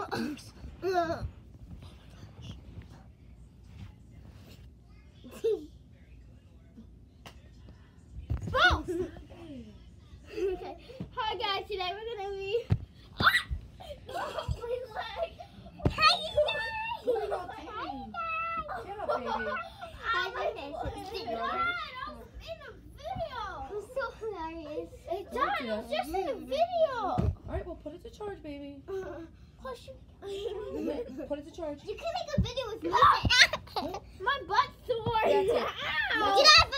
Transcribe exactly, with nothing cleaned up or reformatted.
False. Okay. Hi guys, today we're gonna be. Ah! Oh, my leg. Hey guys. Hey guys. Get up, baby. I did this. It died. I was in a video. I'm so hilarious. It died. I was just in a video. All right, well, put it to charge, baby. Push it. Put it to charge. You can make a video with me. My butt's sore. That's it. Ow. Get out